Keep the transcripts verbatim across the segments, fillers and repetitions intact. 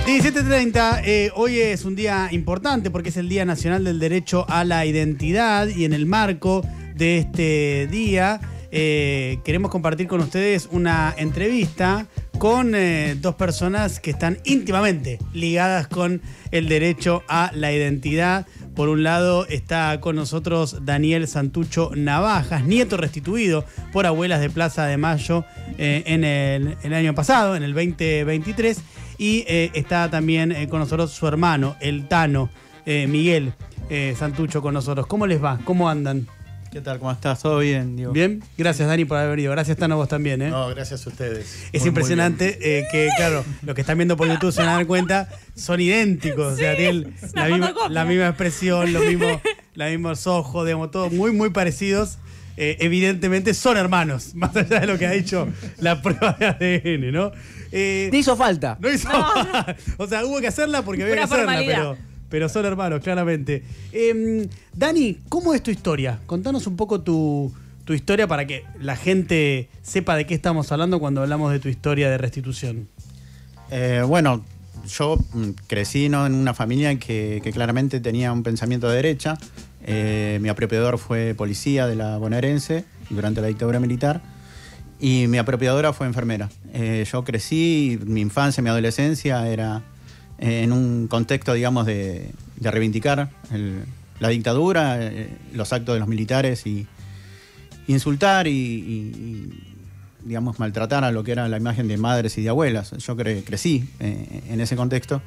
diecisiete treinta, eh, hoy es un día importante porque es el Día Nacional del Derecho a la Identidad y en el marco de este día eh, queremos compartir con ustedes una entrevista con eh, dos personas que están íntimamente ligadas con el derecho a la identidad. Por un lado está con nosotros Daniel Santucho Navajas, nieto restituido por abuelas de Plaza de Mayo eh, en el, el año pasado, en el veinte veintitrés. Y eh, está también eh, con nosotros su hermano, el Tano, eh, Miguel eh, Santucho con nosotros. ¿Cómo les va? ¿Cómo andan? ¿Qué tal? ¿Cómo estás? ¿Todo bien, Diego? Bien. Gracias, Dani, por haber venido. Gracias, Tano, vos también. ¿eh? No, gracias a ustedes. Es muy, impresionante muy eh, que, claro, los que están viendo por YouTube se van a dar cuenta, son idénticos. Sí, o sea, tienen la misma, la misma expresión, los mismos, los mismos ojos, digamos, todos muy, muy parecidos. Eh, evidentemente son hermanos, más allá de lo que ha dicho la prueba de A D N, ¿no? Eh, no hizo falta. No hizo no. falta. O sea, hubo que hacerla porque había Pura que hacerla, pero... Pero son hermanos, claramente. Eh, Dani, ¿cómo es tu historia? Contanos un poco tu, tu historia para que la gente sepa de qué estamos hablando cuando hablamos de tu historia de restitución. Eh, bueno, yo crecí, ¿no?, en una familia que, que claramente tenía un pensamiento de derecha. Eh, mi apropiador fue policía de la bonaerense durante la dictadura militar y mi apropiadora fue enfermera. Eh, yo crecí, mi infancia, mi adolescencia era... en un contexto, digamos, de, de reivindicar el, la dictadura, eh, los actos de los militares y insultar y, y, y, digamos, maltratar a lo que era la imagen de madres y de abuelas. Yo cre, crecí eh, en ese contexto,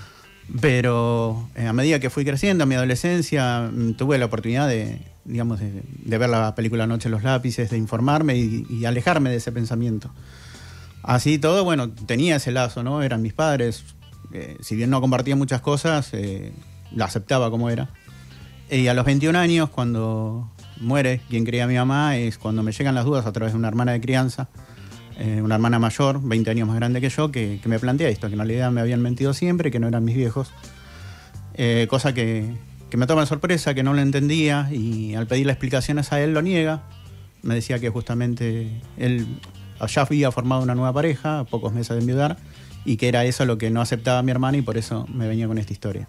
pero eh, a medida que fui creciendo, en mi adolescencia, tuve la oportunidad de, digamos, de, de ver la película Noche en los lápices, de informarme y, y alejarme de ese pensamiento. Así todo, bueno, tenía ese lazo, ¿no? Eran mis padres. Eh, si bien no compartía muchas cosas, eh, la aceptaba como era. Y a los veintiún años, cuando muere quien creía mi mamá, es cuando me llegan las dudas a través de una hermana de crianza, eh, una hermana mayor, veinte años más grande que yo, que, que me plantea esto, que en realidad me habían mentido siempre, que no eran mis viejos. Eh, cosa que, que me toma de sorpresa, que no lo entendía, y al pedirle explicaciones a él lo niega. Me decía que justamente él ya había formado una nueva pareja, a pocos meses de enviudar, y que era eso lo que no aceptaba mi hermana y por eso me venía con esta historia.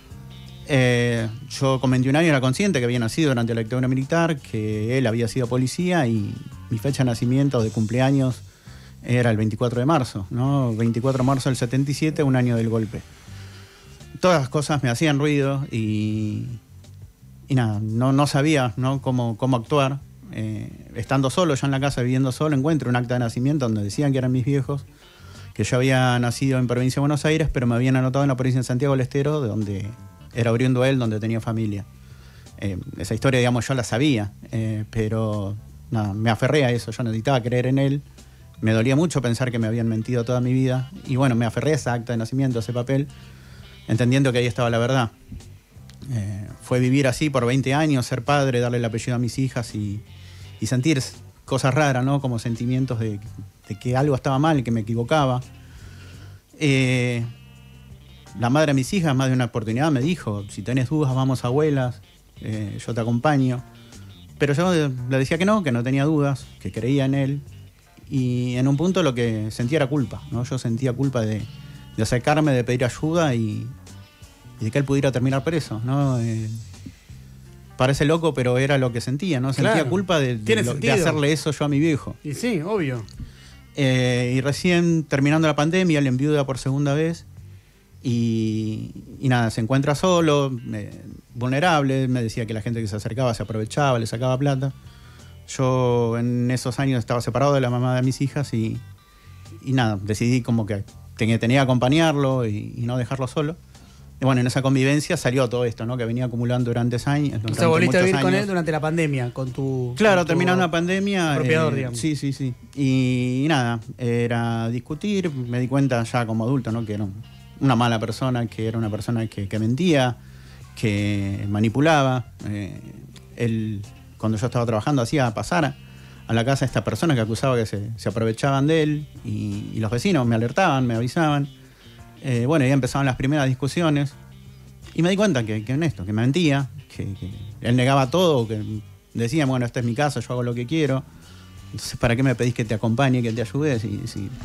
Eh, yo con veintiún años era consciente que había nacido durante la dictadura militar, que él había sido policía y mi fecha de nacimiento, de cumpleaños, era el veinticuatro de marzo, ¿no? veinticuatro de marzo del setenta y siete, un año del golpe. Todas las cosas me hacían ruido y, y nada, no, no sabía, ¿no?, cómo, cómo actuar. Eh, estando solo, yo en la casa viviendo solo, encuentro un acta de nacimiento donde decían que eran mis viejos, que yo había nacido en provincia de Buenos Aires, pero me habían anotado en la provincia de Santiago del Estero, de donde era oriundo él, donde tenía familia. Eh, esa historia, digamos, yo la sabía, eh, pero nada, me aferré a eso, yo necesitaba creer en él, me dolía mucho pensar que me habían mentido toda mi vida, y bueno, me aferré a esa acta de nacimiento, a ese papel, entendiendo que ahí estaba la verdad. Eh, fue vivir así por veinte años, ser padre, darle el apellido a mis hijas y, y sentir cosas raras, ¿no?, como sentimientos de... de que algo estaba mal, que me equivocaba. Eh, la madre de mis hijas, más de una oportunidad, me dijo, si tenés dudas, vamos a abuelas, eh, yo te acompaño. Pero yo le decía que no, que no tenía dudas, que creía en él. Y en un punto lo que sentía era culpa, ¿no? Yo sentía culpa de, de acercarme, de pedir ayuda y, y de que él pudiera terminar preso, ¿no? Eh, parece loco, pero era lo que sentía, ¿no? Sentía claro, culpa de, de, lo, de hacerle eso yo a mi viejo. Y sí, obvio. Eh, y recién terminando la pandemia, él enviuda por segunda vez y, y nada, se encuentra solo, eh, vulnerable. Me decía que la gente que se acercaba se aprovechaba, le sacaba plata. Yo en esos años estaba separado de la mamá de mis hijas y, y nada, decidí como que tenía, tenía que acompañarlo y, y no dejarlo solo. Y bueno, en esa convivencia salió todo esto, ¿no?, que venía acumulando durante años. O sea, volviste a vivir años con él durante la pandemia, con tu... Claro, con tu terminando la pandemia... Apropiador, eh, digamos. Sí, sí, sí. Y, y nada, era discutir. Me di cuenta ya como adulto, ¿no?, que era una mala persona, que era una persona que, que mentía, que manipulaba. Eh, él, cuando yo estaba trabajando, hacía pasar a la casa a esta persona que acusaba que se, se aprovechaban de él y, y los vecinos me alertaban, me avisaban. Eh, bueno, ya empezaban las primeras discusiones y me di cuenta que, que en esto, que me mentía, que, que él negaba todo, que decía, bueno, esta es mi casa, yo hago lo que quiero, entonces ¿para qué me pedís que te acompañe, que te ayude si, si, si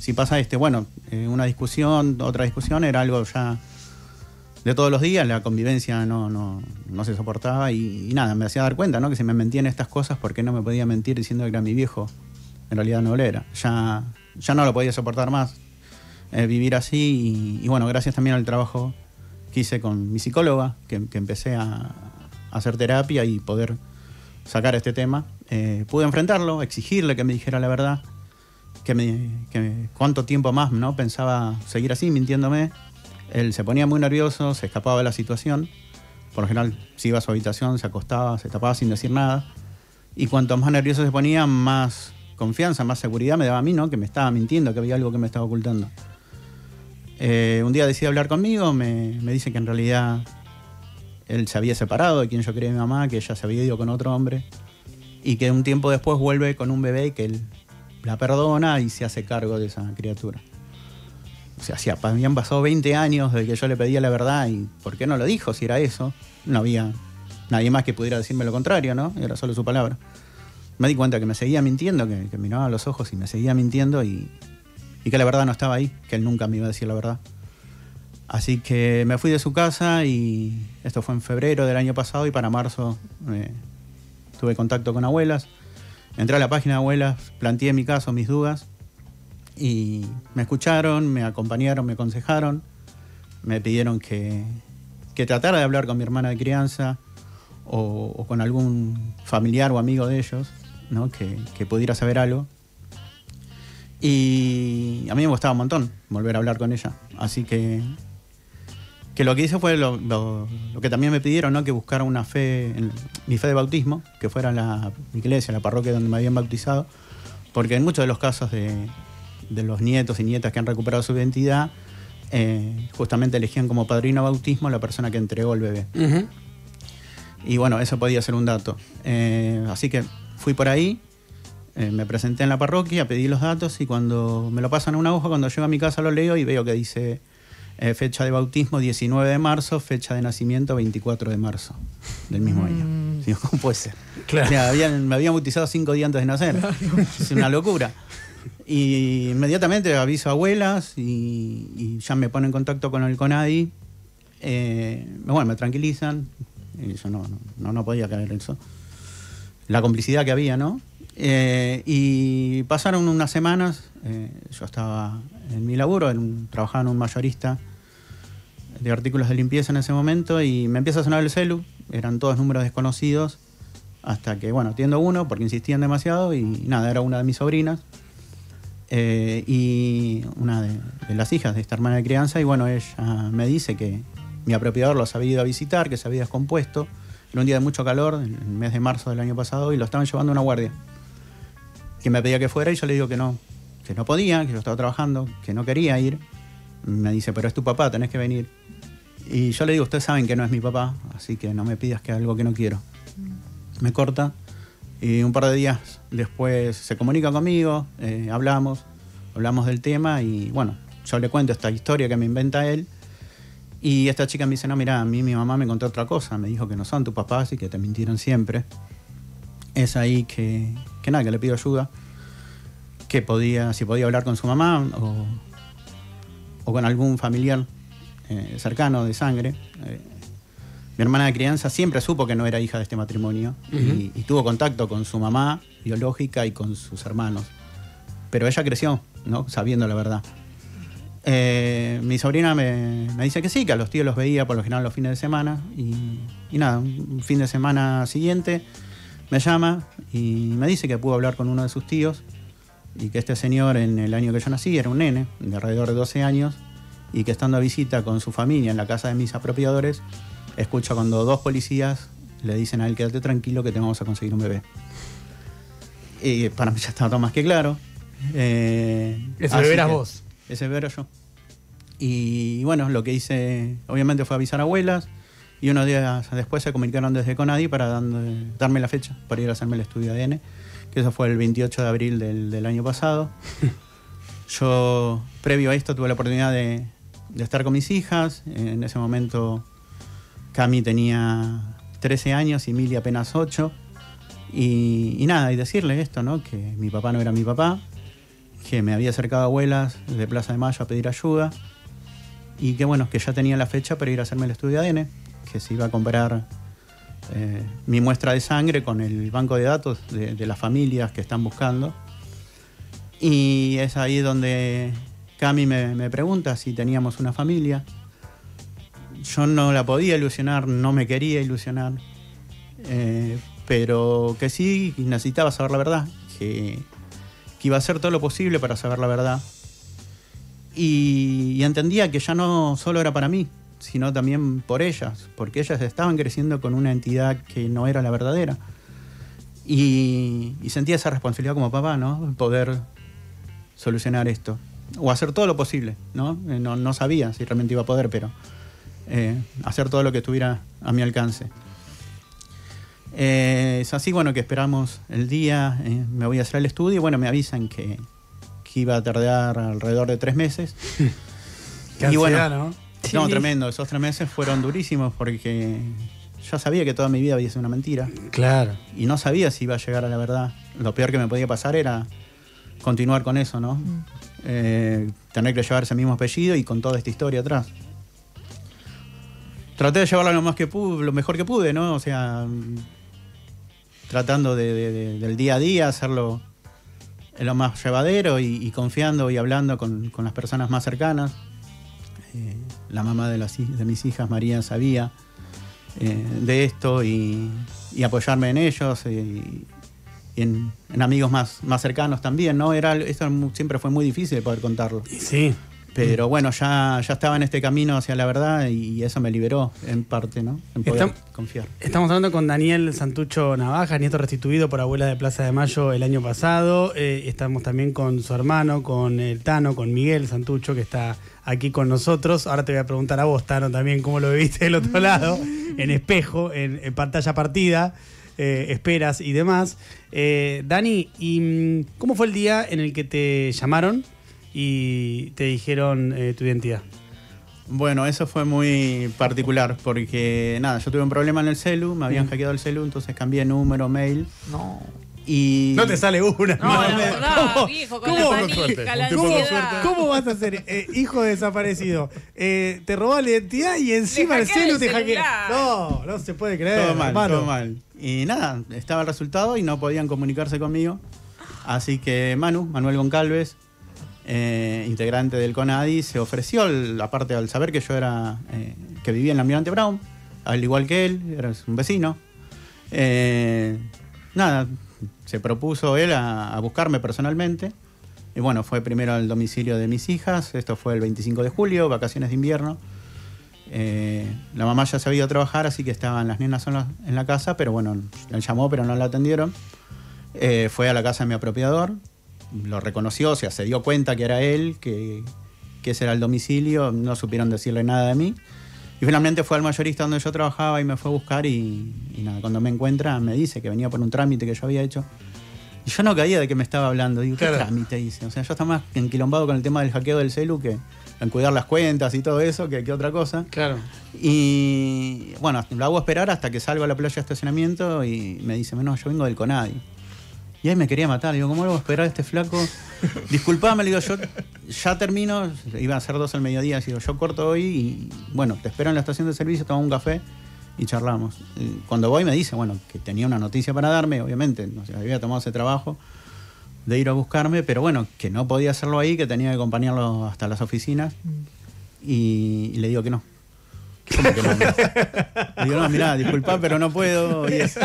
si pasa este, bueno, eh, una discusión, otra discusión, era algo ya de todos los días, la convivencia no, no, no se soportaba y, y nada, me hacía dar cuenta, ¿no? Que si me mentían estas cosas, ¿por qué no me podía mentir diciendo que era mi viejo? En realidad no lo era. Ya, ya no lo podía soportar más, eh, vivir así y, y bueno, gracias también al trabajo que hice con mi psicóloga, que, que empecé a, a hacer terapia y poder sacar este tema, eh, pude enfrentarlo, exigirle que me dijera la verdad, que me, que me, cuánto tiempo más, ¿no? Pensaba seguir así, mintiéndome. Él se ponía muy nervioso, se escapaba de la situación. Por lo general, se iba a su habitación, se acostaba, se tapaba sin decir nada. Y cuanto más nervioso se ponía, más confianza, más seguridad me daba a mí, ¿no? Que me estaba mintiendo, que había algo que me estaba ocultando. Eh, un día decide hablar conmigo, me, me dice que en realidad él se había separado de quien yo creía mi mamá, que ella se había ido con otro hombre y que un tiempo después vuelve con un bebé y que él la perdona y se hace cargo de esa criatura. O sea, sí, habían pasado veinte años desde que yo le pedía la verdad y ¿por qué no lo dijo si era eso? No había nadie más que pudiera decirme lo contrario, ¿no? Era solo su palabra. Me di cuenta que me seguía mintiendo, que, que miraba a los ojos y me seguía mintiendo y, y que la verdad no estaba ahí, que él nunca me iba a decir la verdad. Así que me fui de su casa y esto fue en febrero del año pasado y para marzo eh, tuve contacto con abuelas. Entré a la página de abuelas, planteé mi caso, mis dudas y me escucharon, me acompañaron, me aconsejaron, me pidieron que, que tratara de hablar con mi hermana de crianza o, o con algún familiar o amigo de ellos, ¿no? que, que pudiera saber algo. Y a mí me gustaba un montón volver a hablar con ella, así que... que lo que hice fue lo, lo, lo que también me pidieron, ¿no? Que buscara una fe, en, mi fe de bautismo, que fuera la iglesia, la parroquia donde me habían bautizado, porque en muchos de los casos de, de los nietos y nietas que han recuperado su identidad, eh, justamente elegían como padrino bautismo a la persona que entregó el bebé. Uh-huh. Y bueno, eso podía ser un dato. Eh, así que fui por ahí, eh, me presenté en la parroquia, pedí los datos y cuando me lo pasan a una hoja, cuando llego a mi casa lo leo y veo que dice... Eh, fecha de bautismo diecinueve de marzo, fecha de nacimiento veinticuatro de marzo del mismo año. Mm. ¿Sí? ¿Cómo puede ser? Claro. O sea, habían, me habían bautizado cinco días antes de nacer. Claro. Es una locura. Y inmediatamente aviso a abuelas y, y ya me ponen en contacto con el CONADI. Eh, bueno, me tranquilizan. Y yo no, no, no podía caer en eso. La complicidad que había, ¿no? Eh, y pasaron unas semanas. Eh, yo estaba en mi laburo, en un, trabajaba en un mayorista de artículos de limpieza en ese momento y me empieza a sonar el celu, eran todos números desconocidos, hasta que, bueno, atiendo uno porque insistían demasiado y nada, era una de mis sobrinas eh, y una de, de las hijas de esta hermana de crianza y bueno, ella me dice que mi apropiador los había ido a visitar, que se había descompuesto, era un día de mucho calor, en el mes de marzo del año pasado y lo estaban llevando a una guardia, que me pedía que fuera y yo le digo que no, que no podía, que yo estaba trabajando, que no quería ir. Me dice, pero es tu papá, tenés que venir. Y yo le digo, ustedes saben que no es mi papá, así que no me pidas que algo que no quiero. Me corta y un par de días después se comunica conmigo, eh, hablamos, hablamos del tema y bueno, yo le cuento esta historia que me inventa él y esta chica me dice, no, mira, a mí mi mamá me contó otra cosa, me dijo que no son tus papás y que te mintieron siempre. Es ahí que, que nada, que le pido ayuda. Que podía, si podía hablar con su mamá o, o con algún familiar eh, cercano de sangre. Eh, mi hermana de crianza siempre supo que no era hija de este matrimonio uh-huh. y, y tuvo contacto con su mamá biológica y con sus hermanos. Pero ella creció, ¿no? Sabiendo la verdad. Eh, mi sobrina me, me dice que sí, que a los tíos los veía por lo general los fines de semana. Y, y nada, un fin de semana siguiente me llama y me dice que pudo hablar con uno de sus tíos y que este señor en el año que yo nací era un nene de alrededor de doce años y que estando a visita con su familia en la casa de mis apropiadores escucha cuando dos policías le dicen a él quédate tranquilo que te vamos a conseguir un bebé. Y para mí ya estaba todo más que claro. Eh, ese bebé eras vos. Ese bebé era yo. Y bueno, lo que hice obviamente fue avisar a abuelas y unos días después se comunicaron desde CONADI para darme, darme la fecha para ir a hacerme el estudio de A D N, que eso fue el veintiocho de abril del, del año pasado. Yo, previo a esto, tuve la oportunidad de, de estar con mis hijas. En ese momento, Cami tenía trece años y Mili apenas ocho. Y, y nada, y decirle esto, ¿no? Que mi papá no era mi papá, que me había acercado a abuelas de Plaza de Mayo a pedir ayuda y que bueno, que ya tenía la fecha para ir a hacerme el estudio de A D N, que se iba a comparar eh, mi muestra de sangre con el banco de datos de, de las familias que están buscando. Y es ahí donde Cami me, me pregunta si teníamos una familia. Yo no la podía ilusionar, no me quería ilusionar, eh, pero que sí necesitaba saber la verdad, que, que iba a hacer todo lo posible para saber la verdad. Y, y entendía que ya no solo era para mí, sino también por ellas, porque ellas estaban creciendo con una entidad que no era la verdadera. Y, y sentía esa responsabilidad como papá, ¿no? Poder solucionar esto, o hacer todo lo posible, ¿no? No, no sabía si realmente iba a poder, pero eh, hacer todo lo que estuviera a mi alcance. Eh, es así, bueno, que esperamos el día, eh, me voy a hacer el estudio y bueno, me avisan que, que iba a tardar alrededor de tres meses. Qué y bueno, ansiedad, ¿no? no, Sí. tremendo, esos tres meses fueron durísimos porque yo sabía que toda mi vida había sido una mentira Claro. y no sabía si iba a llegar a la verdad. Lo peor que me podía pasar era continuar con eso, ¿no? Mm. Eh, tener que llevar ese mismo apellido y con toda esta historia atrás. Traté de llevarlo lo más que pude, lo mejor que pude, ¿no? O sea, tratando de, de, de, del día a día, hacerlo lo más llevadero y, y confiando y hablando con, con las personas más cercanas. Eh, la mamá de, las, de mis hijas, María, sabía eh, de esto y, y apoyarme en ellos y, y en, en amigos más, más cercanos también, ¿no? Era, esto siempre fue muy difícil de poder contarlo. Sí. Pero bueno, ya, ya estaba en este camino hacia la verdad y eso me liberó en parte, ¿no? En poder Estam confiar. Estamos hablando con Daniel Santucho Navajas, nieto restituido por abuela de Plaza de Mayo el año pasado. Eh, estamos también con su hermano, con el Tano, con Miguel Santucho, que está aquí con nosotros. Ahora te voy a preguntar a vos, Tano, también cómo lo viste del otro lado, en espejo, en, en pantalla partida, eh, esperas y demás. Eh, Dani, ¿y cómo fue el día en el que te llamaron y te dijeron eh, tu identidad? Bueno, eso fue muy particular porque, nada, yo tuve un problema en el celu, me habían mm. hackeado el celu, entonces cambié número, mail. No. Y... No te sale una. No, no, me... no, ¿Cómo? Viejo, con ¿Cómo? La panica, la ¿Cómo? ansiedad. ¿Cómo vas a ser eh, hijo desaparecido? Eh, te robó la identidad y encima el celu te hackea. No, no se puede creer. Todo mal, hermano. todo mal. Y nada, estaba el resultado y no podían comunicarse conmigo. Así que Manu, Manuel Goncalves, Eh, integrante del CONADI, se ofreció, aparte al saber que yo era eh, que vivía en la Almirante Brown, al igual que él, era un vecino. Eh, nada, se propuso él a, a buscarme personalmente. Y bueno, fue primero al domicilio de mis hijas, esto fue el veinticinco de julio, vacaciones de invierno. Eh, la mamá ya se había ido a trabajar, así que estaban las nenas en la, en la casa, pero bueno, él llamó, pero no la atendieron. Eh, fue a la casa de mi apropiador. Lo reconoció, o sea, se dio cuenta que era él, que, que ese era el domicilio, no supieron decirle nada de mí. Y finalmente fue al mayorista donde yo trabajaba y me fue a buscar y, y nada, cuando me encuentra me dice que venía por un trámite que yo había hecho. Y yo no caía de que me estaba hablando. Digo, ¿qué claro. trámite dice? O sea, yo estaba más enquilombado con el tema del hackeo del celu que en cuidar las cuentas y todo eso, que, que otra cosa. Claro. Y bueno, lo hago esperar hasta que salgo a la playa de estacionamiento y me dice, no, yo vengo del CONADI. Y ahí me quería matar. Digo, ¿cómo lo voy a esperar a este flaco? Disculpame, le digo, yo ya termino. Iba a ser dos al mediodía. Digo, yo corto hoy y bueno, te espero en la estación de servicio, tomamos un café y charlamos. Y cuando voy me dice, bueno, que tenía una noticia para darme, obviamente. No sé, había tomado ese trabajo de ir a buscarme, pero bueno, que no podía hacerlo ahí, que tenía que acompañarlo hasta las oficinas. Y, y le digo que no. ¿Cómo que no? Le digo, no, mirá, disculpa, pero no puedo. Y es...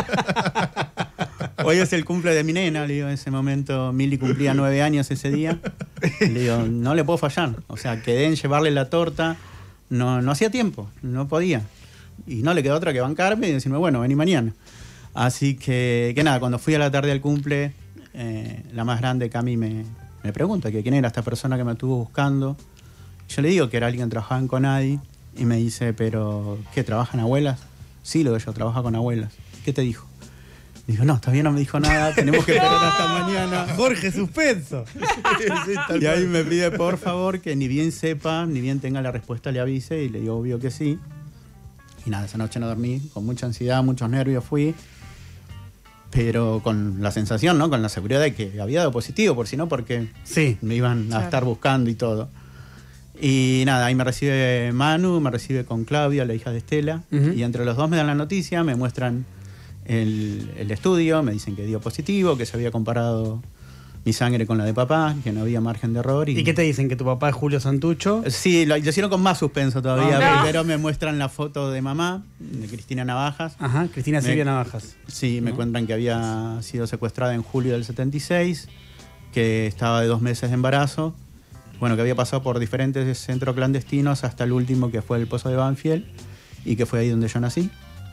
Hoy es el cumple de mi nena, le digo, en ese momento Mili cumplía nueve años ese día. Le digo, no le puedo fallar. O sea, quedé en llevarle la torta, no, no hacía tiempo, no podía. Y no le quedó otra que bancarme y decirme, bueno, vení mañana. Así que, que nada, cuando fui a la tarde al cumple, eh, la más grande, Cami, me, me pregunta que quién era esta persona que me estuvo buscando. Yo le digo que era alguien que trabajaba en CONADI y me dice, pero ¿qué, trabajan abuelas? Sí, lo que yo trabajo con abuelas. ¿Qué te dijo? Dijo, no, todavía no me dijo nada, tenemos que esperar hasta mañana. Jorge, suspenso. Y ahí me pide, por favor, que ni bien sepa, ni bien tenga la respuesta, le avise. Y le digo, obvio que sí. Y nada, esa noche no dormí, con mucha ansiedad, muchos nervios fui. pero con la sensación, ¿no? Con la seguridad de que había dado positivo, por si no, porque sí. me iban a Claro. estar buscando y todo. Y nada, ahí me recibe Manu, me recibe con Claudia, la hija de Estela, Uh-huh. y entre los dos me dan la noticia, me muestran el, el estudio, me dicen que dio positivo, que se había comparado mi sangre con la de papá, que no había margen de error. ¿Y, ¿Y qué te dicen? ¿Que tu papá es Julio Santucho? Sí, lo, lo hicieron con más suspenso todavía. Ah, no. Primero me muestran la foto de mamá, de Cristina Navajas. Ajá, Cristina Me- Silvia Navajas. Sí, me ¿No? cuentan que había sido secuestrada en julio del setenta y seis, que estaba de dos meses de embarazo, bueno, que había pasado por diferentes centros clandestinos hasta el último, que fue el Pozo de Banfield, y que fue ahí donde yo nací,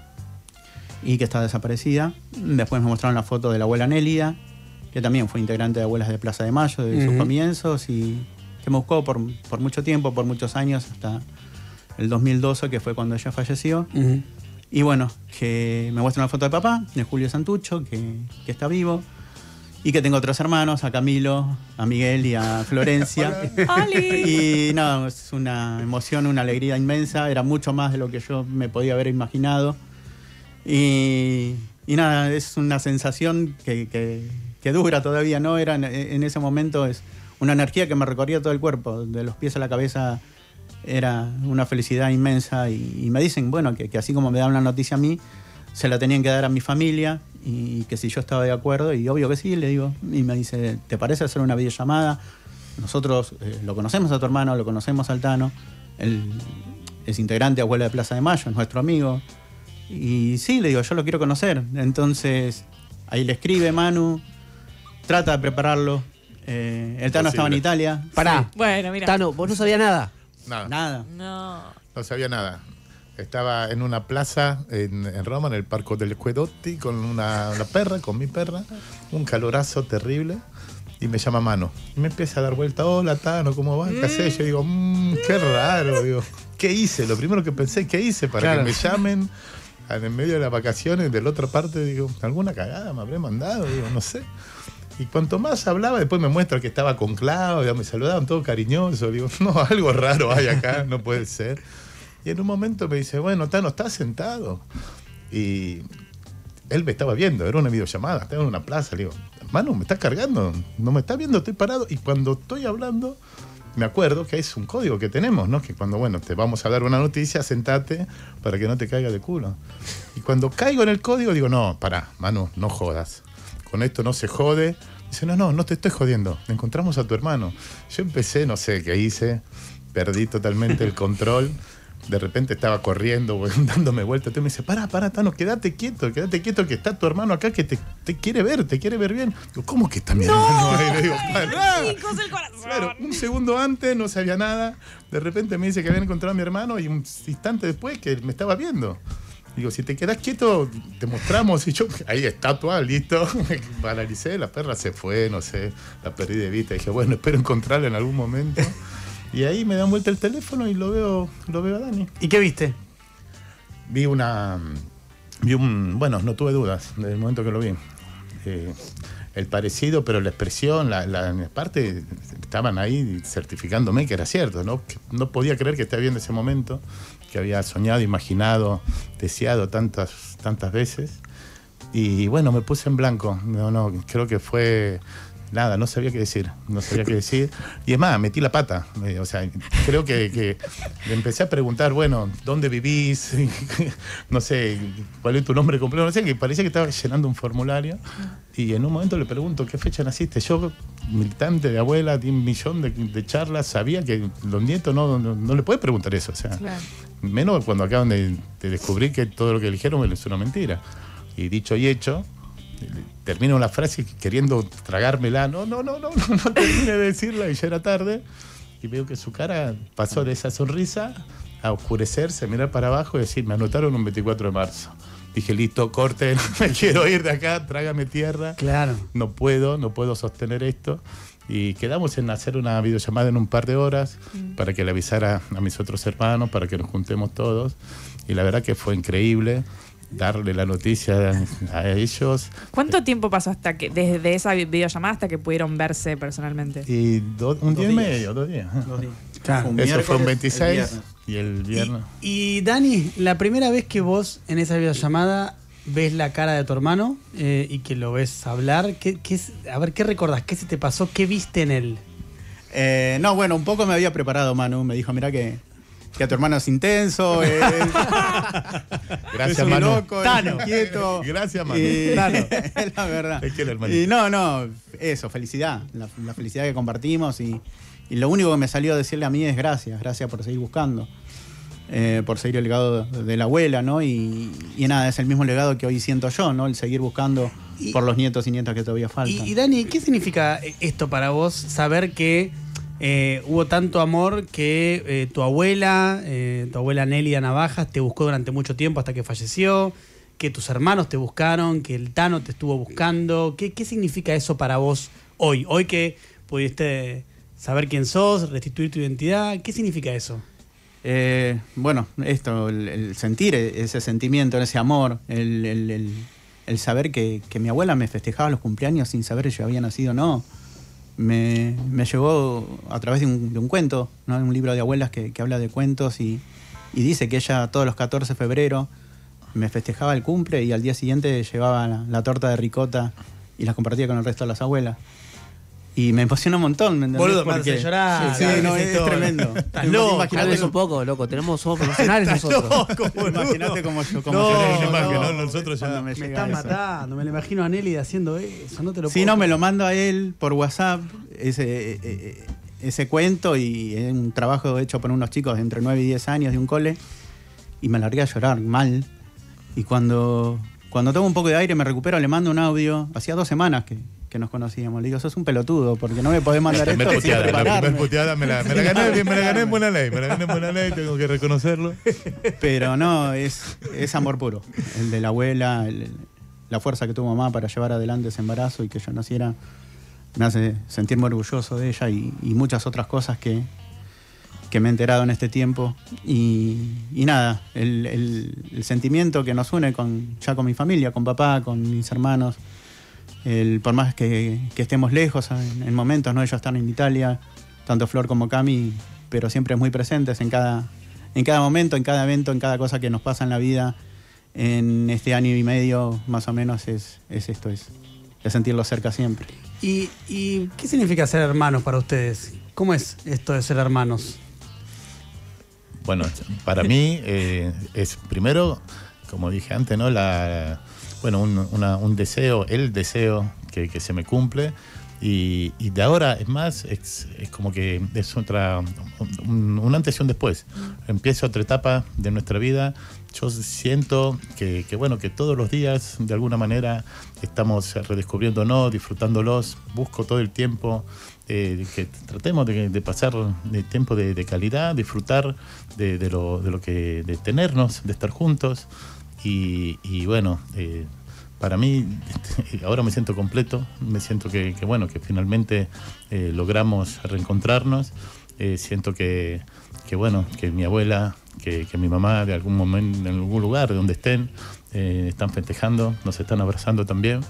y que está desaparecida. Después me mostraron la foto de la abuela Nélida, que también fue integrante de Abuelas de Plaza de Mayo desde sus Ujú. comienzos, y que me buscó por, por mucho tiempo, por muchos años, hasta el dos mil doce, que fue cuando ella falleció. Uh-huh. Y bueno, que me muestra una foto de papá, de Julio Santucho, que, que está vivo. Y que tengo otros hermanos, a Camilo, a Miguel y a Florencia. ¡Oli! Y no, es una emoción, una alegría inmensa. Era mucho más de lo que yo me podía haber imaginado. Y, y nada, es una sensación que, que, que dura todavía, ¿no? Era en, en ese momento es una energía que me recorría todo el cuerpo, de los pies a la cabeza. Era una felicidad inmensa. Y, y me dicen, bueno, que, que así como me dan la noticia a mí, se la tenían que dar a mi familia, y que si yo estaba de acuerdo, y obvio que sí, le digo. Y me dice, ¿te parece hacer una videollamada? Nosotros eh, lo conocemos a tu hermano, lo conocemos al Tano, él es integrante de Abuela de Plaza de Mayo, es nuestro amigo. Y sí, le digo, yo lo quiero conocer. Entonces, ahí le escribe Manu, trata de prepararlo. Eh, el Tano Imposible. estaba en Italia. Pará. Bueno, mira. Tano, vos no sabías nada. Nada, Nada. No. no sabía nada. Estaba en una plaza en, en Roma, en el Parco del Scuedotti, con una, una perra, con mi perra, un calorazo terrible, y me llama Mano. Y me empieza a dar vuelta, hola Tano, ¿cómo vas? ¿Qué haces? Yo digo, mmm, qué raro, digo, ¿qué hice? Lo primero que pensé, ¿qué hice para Claro. que me llamen en medio de las vacaciones de la otra parte? Digo, alguna cagada me habré mandado, digo, no sé. Y cuanto más hablaba, después me muestra que estaba con Claudia, me saludaban todos cariñosos. Digo, no, algo raro hay acá, no puede ser. Y en un momento me dice, bueno, Tano, ¿estás sentado? Y él me estaba viendo, era una videollamada, estaba en una plaza. Le digo, Manu, ¿me estás cargando? No me estás viendo, estoy parado. Y cuando estoy hablando, me acuerdo que es un código que tenemos, ¿no? Que cuando, bueno, te vamos a dar una noticia, sentate para que no te caiga de culo. Y cuando caigo en el código, digo, no, pará, Manu, no jodas. Con esto no se jode. Dice, no, no, no te estoy jodiendo. Encontramos a tu hermano. Yo empecé, no sé qué hice, perdí totalmente el control. De repente estaba corriendo, dándome vueltas. Entonces me dice, pará, pará, Tano, quédate quieto, quédate quieto, que está tu hermano acá, que te, te quiere ver, te quiere ver bien. Digo, ¿cómo que está mi hermano ahí? Le digo, pará. Chicos, el corazón. Claro, un segundo antes no sabía nada. De repente me dice que había encontrado a mi hermano y un instante después que me estaba viendo. Digo, si te quedás quieto, te mostramos. Y yo, ahí estatua, listo. Me paralicé, la perra se fue, no sé, la perdí de vista. Dije, bueno, espero encontrarla en algún momento. Y ahí me dan vuelta el teléfono y lo veo, lo veo a Dani. ¿Y qué viste? Vi una. Vi un. Bueno, no tuve dudas desde el momento que lo vi. Eh, el parecido, pero la expresión, la, la en parte, estaban ahí certificándome que era cierto, ¿no? Que no podía creer que estaba viendo ese momento, que había soñado, imaginado, deseado tantas, tantas veces. Y bueno, me puse en blanco. No, no, creo que fue. Nada, no sabía qué decir, no sabía qué decir. Y es más, metí la pata. Eh, o sea, creo que, que le empecé a preguntar, bueno, ¿dónde vivís? No sé, ¿cuál es tu nombre completo? No sé, que parecía que estaba llenando un formulario. Y en un momento le pregunto, ¿qué fecha naciste? Yo, militante de abuela, di un millón de, de charlas, sabía que los nietos no, no, no le puedes preguntar eso. O sea, Claro. menos cuando acaban de, de descubrir que todo lo que dijeron es una mentira. Y dicho y hecho, termino la frase queriendo tragármela. No, no, no, no, no, no terminé de decirla y ya era tarde. Y veo que su cara pasó de esa sonrisa a oscurecerse, a mirar para abajo y decir, me anotaron un veinticuatro de marzo. Dije, listo, corten, me quiero ir de acá, trágame tierra. Claro. No puedo, no puedo sostener esto. Y quedamos en hacer una videollamada en un par de horas mm. para que le avisara a mis otros hermanos, para que nos juntemos todos. Y la verdad que fue increíble darle la noticia a ellos. ¿Cuánto tiempo pasó hasta que, desde esa videollamada hasta que pudieron verse personalmente? Y do, un día y medio, dos días. Dos días. Claro. Un Eso fue un miércoles, el veintiséis viernes. y el viernes. Y, y Dani, la primera vez que vos en esa videollamada ves la cara de tu hermano eh, y que lo ves hablar, ¿qué, qué es, a ver, ¿qué recordás? ¿Qué se te pasó? ¿Qué viste en él? Eh, no, bueno, un poco me había preparado Manu. Me dijo, mirá que, que a tu hermano es intenso. Eh, Gracias, es un Manu. loco, Tano. es inquieto. Gracias, Manu. Y, Tano. es la verdad. Es que el hermanito. Y no, no, eso, felicidad. La, la felicidad que compartimos. Y, y lo único que me salió a decirle a mí es gracias. Gracias por seguir buscando. Eh, por seguir el legado de la abuela, ¿no? Y, y nada, es el mismo legado que hoy siento yo, ¿no? El seguir buscando Y- por los nietos y nietas que todavía Y, faltan. y Dani, ¿qué significa esto para vos? Saber que eh, hubo tanto amor que eh, tu abuela, eh, tu abuela Nélida Navajas, te buscó durante mucho tiempo hasta que falleció, que tus hermanos te buscaron, que el Tano te estuvo buscando. ¿Qué, qué significa eso para vos hoy? Hoy que pudiste saber quién sos, restituir tu identidad, ¿qué significa eso? Eh, bueno, esto, el, el sentir ese sentimiento, ese amor, el, el- el- el saber que, que mi abuela me festejaba los cumpleaños sin saber si yo había nacido o no, me, me llegó a través de un, de un cuento, ¿no? Un libro de abuelas que, que habla de cuentos y, y dice que ella todos los catorce de febrero me festejaba el cumple y al día siguiente llevaba la, la torta de ricota y la compartía con el resto de las abuelas. Y me emociona un montón, ¿me entendés? Boludo, me Porque- hace llorar. Sí, sí, no, Esa es historia. tremendo. Estás loco. Imagínate Calmes con- un poco, loco. Tenemos, somos profesionales nosotros. loco, boludo. Imagínate como yo, como No, yo Tenés no, la imagen, no, ¿no? Nosotros ya- cuando Me llega estás eso. matando, me lo imagino a Nélida haciendo eso, no te lo Sí, puedo no, me creer. lo mando a él por WhatsApp, ese, eh, eh, ese cuento, y es un trabajo hecho por unos chicos de entre nueve y diez años de un cole, y me largué a llorar mal. Y cuando, cuando tomo un poco de aire, me recupero, le mando un audio. Hacía dos semanas que, que nos conocíamos. Le digo, sos un pelotudo, porque no me podés mandar La esto primer sin puteada, la prepararme. primer puteada me la, me la gané, me la gané en buena ley, me la gané en buena ley, tengo que reconocerlo. Pero no, es, es amor puro. El de la abuela, el- la fuerza que tuvo mamá para llevar adelante ese embarazo y que yo naciera, me hace sentirme orgulloso de ella y, y muchas otras cosas que, que me he enterado en este tiempo. Y, y nada, el, el- el sentimiento que nos une con, ya con mi familia, con papá, con mis hermanos, el, por más que, que estemos lejos en, en momentos, ¿no? Ellos están en Italia, tanto Flor como Cami, pero siempre muy presentes en cada, en cada momento, en cada evento, en cada cosa que nos pasa en la vida. En este año y medio, más o menos, es, es esto, es, es sentirlo cerca siempre. ¿Y, ¿Y qué significa ser hermanos para ustedes? ¿Cómo es esto de ser hermanos? Bueno, para mí eh, es primero, como dije antes, ¿no? La, bueno, un, una- un deseo, el deseo que, que se me cumple. Y, y de ahora, es más, es, es como que es otra, un, un antes y un después. Empieza otra etapa de nuestra vida. Yo siento que, que, bueno, que todos los días, de alguna manera, estamos redescubriéndonos, disfrutándolos. Busco todo el tiempo eh, que tratemos de, de pasar de tiempo de, de calidad, disfrutar de, de, lo, de lo que, de tenernos, de estar juntos. Y, y bueno, eh, para mí, ahora me siento completo, me siento que, que bueno, que finalmente eh, logramos reencontrarnos. Eh, siento que, que, bueno, que mi abuela, que, que mi mamá, de algún momento, en algún lugar, de donde estén, eh, están festejando, nos están abrazando también.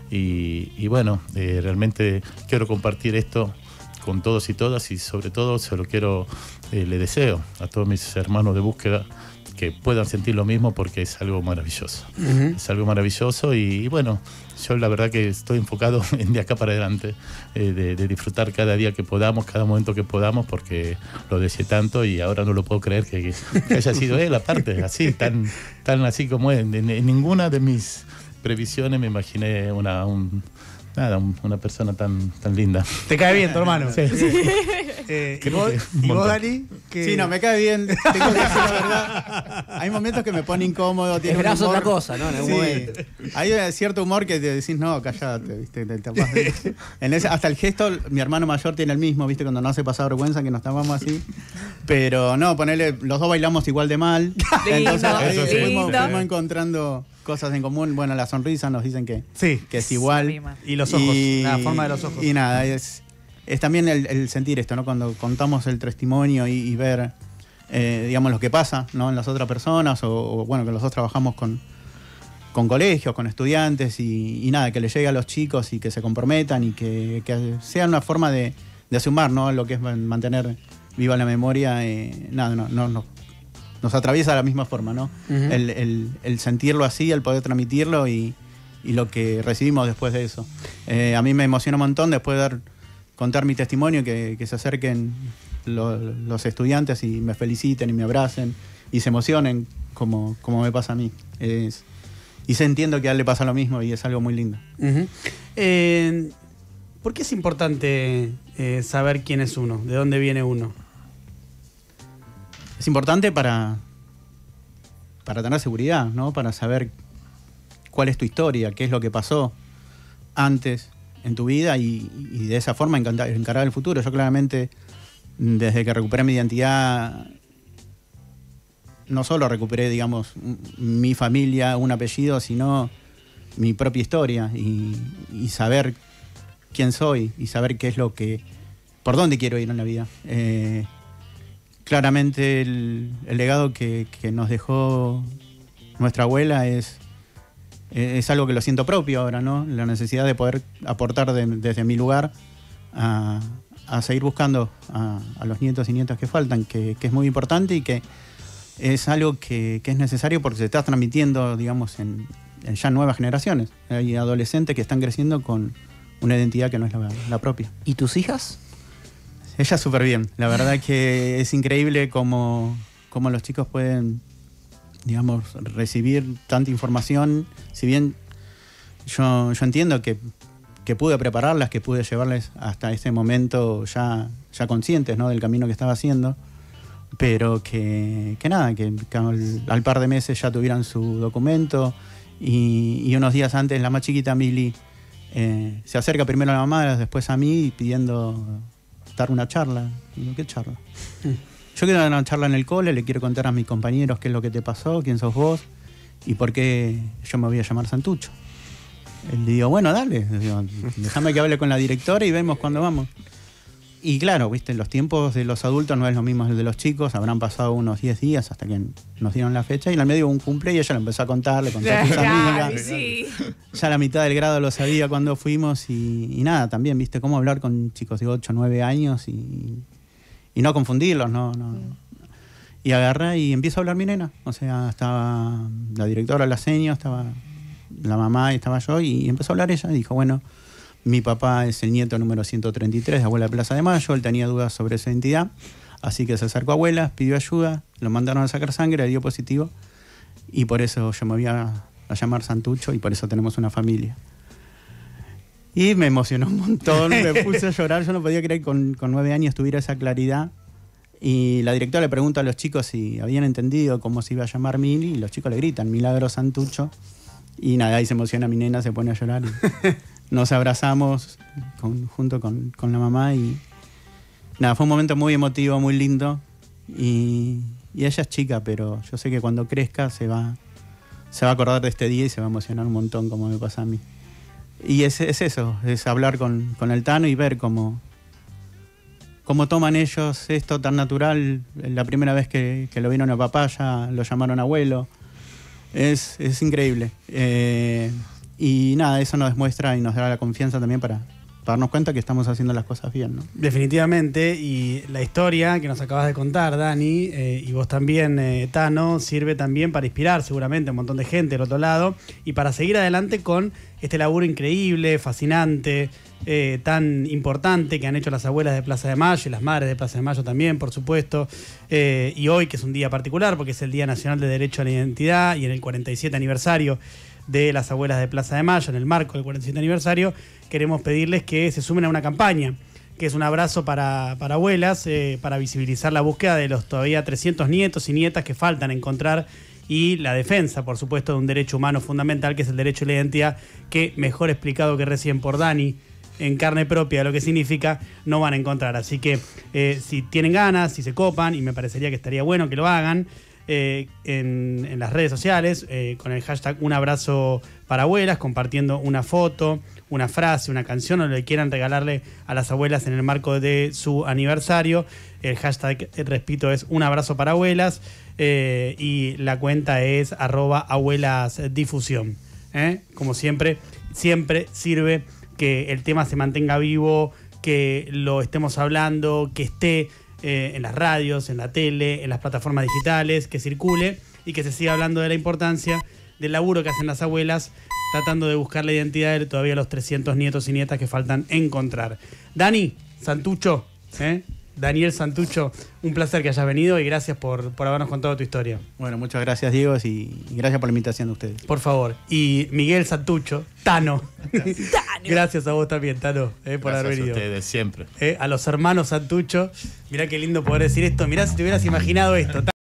Y, y bueno, eh, realmente quiero compartir esto con todos y todas, y sobre todo se lo quiero, eh, le deseo a todos mis hermanos de búsqueda que puedan sentir lo mismo, porque es algo maravilloso. Ujú. Es algo maravilloso y, y bueno, yo la verdad que estoy enfocado en de acá para adelante, eh, de, de disfrutar cada día que podamos, cada momento que podamos, porque lo deseé tanto y ahora no lo puedo creer que, que haya sido él, aparte, así, tan, tan así como es. En, en ninguna de mis previsiones me imaginé una, un, nada, un- una persona tan, tan linda. ¿Te cae bien tu hermano? Sí. Eh, ¿Y Creo vos, que un y vos, montón. Dani? ¿Qué- Sí, no, me cae bien. Tengo que decir la verdad. Hay momentos que me pone incómodo. Tiene un Esperás humor- otra cosa, ¿no? En algún Sí. momento. Hay cierto humor que te decís, no, callate, ¿viste? Te tapás de- en ese, hasta el gesto, mi hermano mayor tiene el mismo, ¿viste? Cuando no hace pasar vergüenza, que nos tapamos así. Pero no, ponele, los dos bailamos igual de mal. Entonces, ahí Eso sí. fuimos, lindo. fuimos encontrando cosas en común. Bueno, la sonrisa nos dicen que, Sí. que es igual. Prima. Y los ojos, la forma de los ojos. Y nada, es, es también el, el sentir esto, ¿no? Cuando contamos el testimonio y, y ver, eh, digamos, lo que pasa, ¿no? En las otras personas, o, o, bueno, que los dos trabajamos con, con colegios, con estudiantes, y, y nada, que les llegue a los chicos y que se comprometan y que, que sea una forma de, de sumar, ¿no? Lo que es mantener viva la memoria, eh, nada, no, no, no, nos atraviesa de la misma forma, ¿no? Ujú. el, el- el sentirlo así, el poder transmitirlo y, y lo que recibimos después de eso. Eh, a mí me emociona un montón después de dar, contar mi testimonio, que, que se acerquen lo- los estudiantes y me feliciten y me abracen y se emocionen como, como me pasa a mí. Es, y se entiendo que a él le pasa lo mismo y es algo muy lindo. Ujú. Eh, ¿Por qué es importante eh, saber quién es uno? ¿De dónde viene uno? Es importante para, para tener seguridad, ¿no? Para saber cuál es tu historia, qué es lo que pasó antes en tu vida y, y de esa forma encanta- encarar el futuro. Yo claramente, desde que recuperé mi identidad, no solo recuperé, digamos, m- mi familia, un apellido, sino mi propia historia y, y saber quién soy y saber qué es lo que, por dónde quiero ir en la vida. Eh, claramente el, el legado que, que nos dejó nuestra abuela es, es algo que lo siento propio ahora, ¿no? La necesidad de poder aportar de- desde mi lugar a, a seguir buscando a, a los nietos y nietas que faltan, que, que es muy importante y que es algo que, que es necesario porque se está transmitiendo, digamos, en, en ya nuevas generaciones. Hay adolescentes que están creciendo con una identidad que no es la, la propia. ¿Y tus hijas? Ella súper bien. La verdad que es increíble cómo, cómo los chicos pueden, digamos, recibir tanta información. Si bien yo, yo entiendo que, que pude prepararlas, que pude llevarles hasta ese momento ya, ya conscientes, ¿no? Del camino que estaba haciendo, pero que, que nada, que, que al, al par de meses ya tuvieran su documento y, y unos días antes la más chiquita, Mili, eh, se acerca primero a la mamá, después a mí pidiendo dar una charla. Digo, ¿qué charla? Yo quiero dar una charla en el cole, le quiero contar a mis compañeros qué es lo que te pasó, quién sos vos y por qué yo me voy a llamar Santucho. Le digo, bueno, dale, digo, déjame que hable con la directora y vemos cuándo vamos. Y claro, viste, los tiempos de los adultos no es lo mismo el de los chicos, habrán pasado unos diez días hasta que nos dieron la fecha y en el medio hubo un cumple y ella lo empezó a contar, le contó a sus Ay, amigas. sí. Ya la mitad del grado lo sabía cuando fuimos y, y nada, también, viste, cómo hablar con chicos de ocho, nueve años y, y no confundirlos, no, no. Y agarra y empieza a hablar mi nena. O sea, estaba la directora, la seño, estaba la mamá y estaba yo y empezó a hablar ella y dijo, bueno, mi papá es el nieto número ciento treinta y tres de Abuela de Plaza de Mayo, él tenía dudas sobre su identidad, así que se acercó a Abuela, pidió ayuda, lo mandaron a sacar sangre, le dio positivo y por eso yo me voy a, a llamar Santucho y por eso tenemos una familia. Y me emocionó un montón, me puse a llorar, yo no podía creer que con, con nueve años tuviera esa claridad. Y la directora le pregunta a los chicos si habían entendido cómo se iba a llamar Mili y los chicos le gritan, Milagro Santucho. Y nada, ahí se emociona mi nena, se pone a llorar. Y nos abrazamos con, junto con, con la mamá y nada, fue un momento muy emotivo, muy lindo. Y, y ella es chica, pero yo sé que cuando crezca se va, se va a acordar de este día y se va a emocionar un montón como me pasa a mí. Y es, es eso, es hablar con, con el Tano y ver cómo, cómo toman ellos esto tan natural. La primera vez que, que lo vieron a papá ya lo llamaron abuelo. Es, es increíble. Eh, y nada, eso nos demuestra y nos da la confianza también para, para darnos cuenta que estamos haciendo las cosas bien, ¿no? Definitivamente, y la historia que nos acabas de contar, Dani, eh, y vos también, eh, Tano, sirve también para inspirar seguramente a un montón de gente del otro lado y para seguir adelante con este laburo increíble, fascinante, eh, tan importante que han hecho las abuelas de Plaza de Mayo y las madres de Plaza de Mayo también, por supuesto. Eh, y hoy, que es un día particular porque es el Día Nacional de Derecho a la Identidad y en el cuarenta y siete aniversario de las abuelas de Plaza de Mayo, en el marco del cuarenta y siete aniversario, queremos pedirles que se sumen a una campaña que es un abrazo para, para abuelas, eh, para visibilizar la búsqueda de los todavía trescientos nietos y nietas que faltan encontrar y la defensa, por supuesto, de un derecho humano fundamental, que es el derecho a la identidad, que mejor explicado que recién por Dani, en carne propia lo que significa, no van a encontrar. Así que eh, si tienen ganas, si se copan, y me parecería que estaría bueno que lo hagan, eh, en, en las redes sociales, eh, con el hashtag Un Abrazo para Abuelas, compartiendo una foto, una frase, una canción o lo que quieran regalarle a las abuelas en el marco de su aniversario. El hashtag, repito, es Un Abrazo para Abuelas, eh, y la cuenta es arroba abuelasdifusión. ¿eh? Como siempre, siempre sirve que el tema se mantenga vivo, que lo estemos hablando, que esté eh, en las radios, en la tele, en las plataformas digitales, que circule y que se siga hablando de la importancia del laburo que hacen las abuelas tratando de buscar la identidad de todavía los trescientos nietos y nietas que faltan encontrar. Dani Santucho, ¿eh? Daniel Santucho, un placer que hayas venido y gracias por, por habernos contado tu historia. Bueno, muchas gracias, Diego, y, y gracias por la invitación de ustedes. Por favor. Y Miguel Santucho, Tano. Gracias a vos también, Tano, eh, por Gracias haber venido. a ustedes, siempre. Eh, a los hermanos Santucho. Mirá qué lindo poder decir esto. Mirá si te hubieras imaginado esto.